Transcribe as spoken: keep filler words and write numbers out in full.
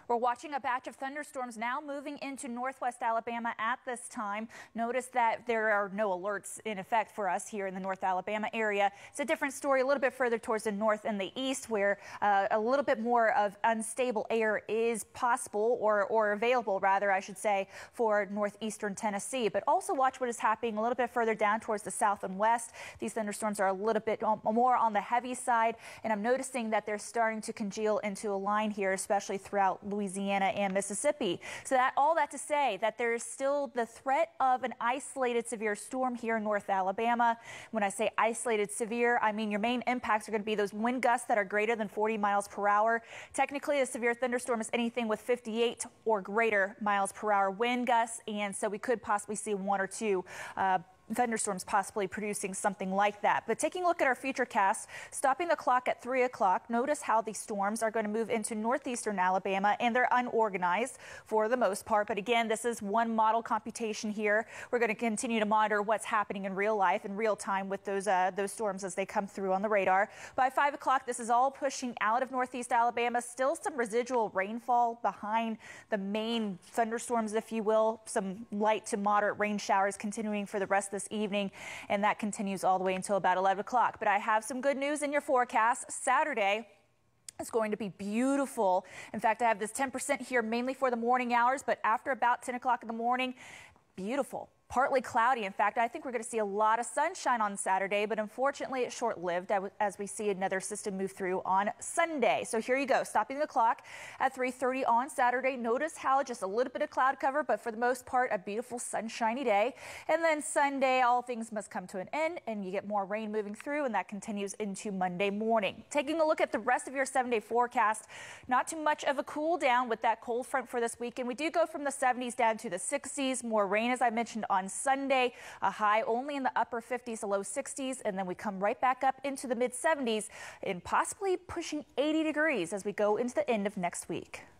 We're watching a batch of thunderstorms now moving into northwest Alabama at this time. Notice that there are no alerts in effect for us here in the North Alabama area. It's a different story a little bit further towards the north and the east, where uh, a little bit more of unstable air is possible or, or available, rather, I should say, for northeastern Tennessee. But also watch what is happening a little bit further down towards the south and west. These thunderstorms are a little bit more on the heavy side, and I'm noticing that they're starting to congeal into a line here, especially throughout Louisiana and Mississippi. So that all that to say that there is still the threat of an isolated severe storm here in North Alabama. When I say isolated severe, I mean your main impacts are going to be those wind gusts that are greater than forty miles per hour. Technically, a severe thunderstorm is anything with fifty-eight or greater miles per hour wind gusts, and so we could possibly see one or two uh, thunderstorms possibly producing something like that. But taking a look at our future cast, stopping the clock at three o'clock, notice how these storms are going to move into northeastern Alabama, and they're unorganized for the most part. But again, this is one model computation here. We're going to continue to monitor what's happening in real life, in real time, with those uh, those storms as they come through on the radar. By five o'clock, this is all pushing out of northeast Alabama. Still some residual rainfall behind the main thunderstorms, if you will. Some light to moderate rain showers continuing for the rest of the this evening, and that continues all the way until about eleven o'clock. But I have some good news in your forecast. Saturday is going to be beautiful. In fact, I have this ten percent here mainly for the morning hours, but after about ten o'clock in the morning, beautiful. Partly cloudy. In fact, I think we're going to see a lot of sunshine on Saturday, but unfortunately it's short-lived as we see another system move through on Sunday. So here you go, stopping the clock at three thirty on Saturday. Notice how just a little bit of cloud cover, but for the most part, a beautiful sunshiny day. And then Sunday, all things must come to an end, and you get more rain moving through, and that continues into Monday morning. Taking a look at the rest of your seven-day forecast, not too much of a cool down with that cold front for this weekend. We do go from the seventies down to the sixties. More rain, as I mentioned, on On Sunday, a high only in the upper fifties to low sixties, and then we come right back up into the mid seventies and possibly pushing eighty degrees as we go into the end of next week.